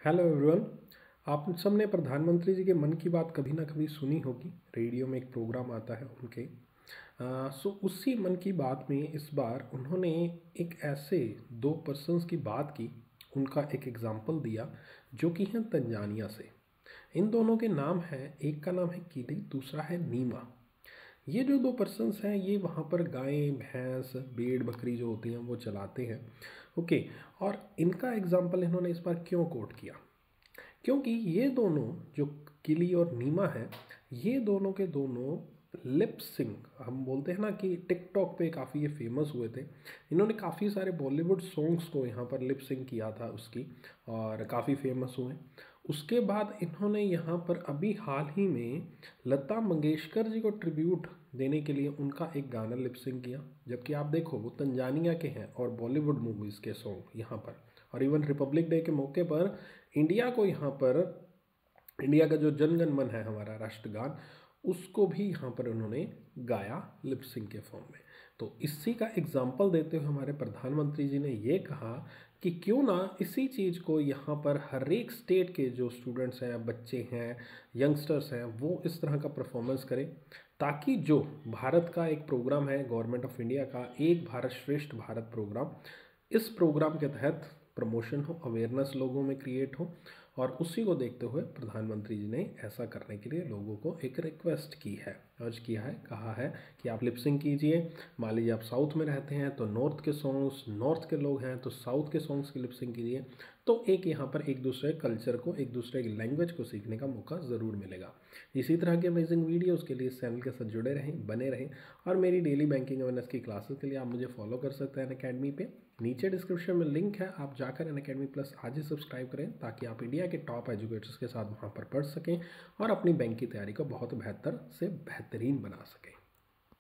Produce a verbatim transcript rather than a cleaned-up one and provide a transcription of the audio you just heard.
Hello everyone. आप सब ने प्रधानमंत्री जी के मन की बात कभी ना कभी सुनी होगी। रेडियो में एक प्रोग्राम आता है उनके। आ, सो उसी मन की बात में इस बार उन्होंने एक ऐसे दो पर्सन्स की बात की, उनका एक एग्जाम्पल दिया जो कि हैं तंजानिया से। इन दोनों के नाम हैं, एक का नाम है किली, दूसरा है नीमा। ये जो दो पर्सन्स हैं ये वहाँ पर गाय भैंस भेड़ बकरी जो होती हैं वो चलाते हैं। ओके। और इनका एग्जाम्पल इन्होंने इस बार क्यों कोट किया? क्योंकि ये दोनों जो किली और नीमा है, ये दोनों के दोनों लिप सिंग, हम बोलते हैं ना कि टिकटॉक पे काफ़ी ये फेमस हुए थे। इन्होंने काफ़ी सारे बॉलीवुड सॉन्ग्स को यहाँ पर लिप सिंग किया था उसकी, और काफ़ी फेमस हुए। उसके बाद इन्होंने यहाँ पर अभी हाल ही में लता मंगेशकर जी को ट्रिब्यूट देने के लिए उनका एक गाना लिप सिंग किया। जबकि आप देखो वो तंजानिया के हैं और बॉलीवुड मूवीज़ के सॉन्ग यहाँ पर, और इवन रिपब्लिक डे के मौके पर इंडिया को यहाँ पर, इंडिया का जो जनगण मन है हमारा राष्ट्रगान, उसको भी यहाँ पर उन्होंने गाया लिप सिंग के फॉर्म में। तो इसी का एग्जाम्पल देते हुए हमारे प्रधानमंत्री जी ने ये कहा कि क्यों ना इसी चीज़ को यहाँ पर हर एक स्टेट के जो स्टूडेंट्स हैं, बच्चे हैं, यंगस्टर्स हैं, वो इस तरह का परफॉर्मेंस करें, ताकि जो भारत का एक प्रोग्राम है गवर्नमेंट ऑफ इंडिया का, एक भारत श्रेष्ठ भारत प्रोग्राम, इस प्रोग्राम के तहत प्रमोशन हो, अवेयरनेस लोगों में क्रिएट हो। और उसी को देखते हुए प्रधानमंत्री जी ने ऐसा करने के लिए लोगों को एक रिक्वेस्ट की है, अर्ज किया है, कहा है कि आप लिपसिंग कीजिए। मान लीजिए आप साउथ में रहते हैं तो नॉर्थ के सॉन्ग्स, नॉर्थ के लोग हैं तो साउथ के सॉन्ग्स की लिपसिंग कीजिए। तो एक यहाँ पर एक दूसरे कल्चर को, एक दूसरे की लैंग्वेज को सीखने का मौका ज़रूर मिलेगा। इसी तरह के अमेजिंग वीडियोज़ के लिए इस चैनल के साथ जुड़े रहें, बने रहें। और मेरी डेली बैंकिंग अवेयरनेस की क्लासेस के लिए आप मुझे फॉलो कर सकते हैं अनअकैडमी पे। नीचे डिस्क्रिप्शन में लिंक है, आप जाकर अनअकैडमी प्लस आज ही सब्सक्राइब करें, ताकि आप इंडिया के टॉप एजुकेटर्स के साथ वहाँ पर पढ़ सकें और अपनी बैंक की तैयारी को बहुत बेहतर से बेहतरीन बना सकें।